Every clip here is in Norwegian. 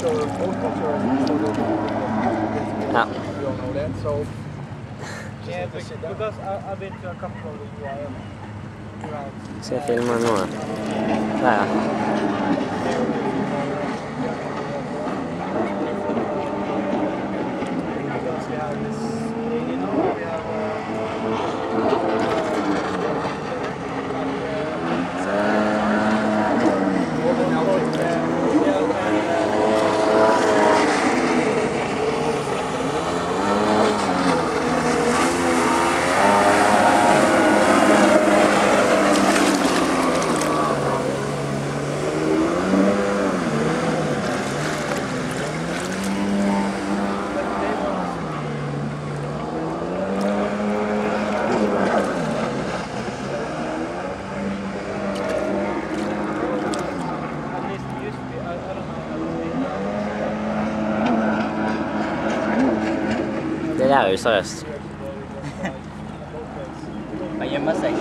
Ja. Yeah, because I've been to a couple of the rounds. Skal jeg filme nå? Der, ja. Det der er useriøst. Han gjemmer seg.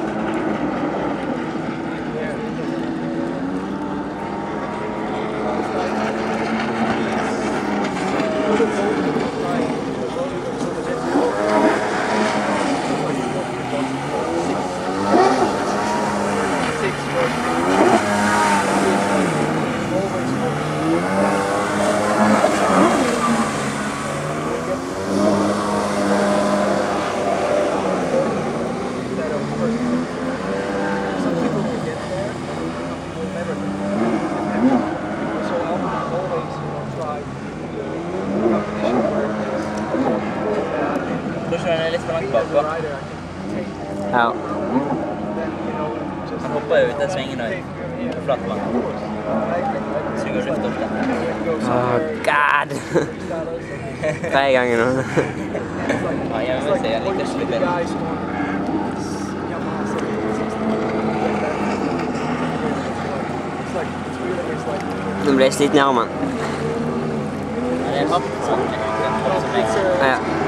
Tror ikke den er litt for langt bakpå. Ja. Han hopper jo ut den svingen og på flatt vann. Suger luft opp den. Åh, god! 3 ganger nå. Ja, jeg vil si jeg liker ikke litt bedre. Nå ble jeg sliten i armen. Ja, det er hardt sånn. Ja.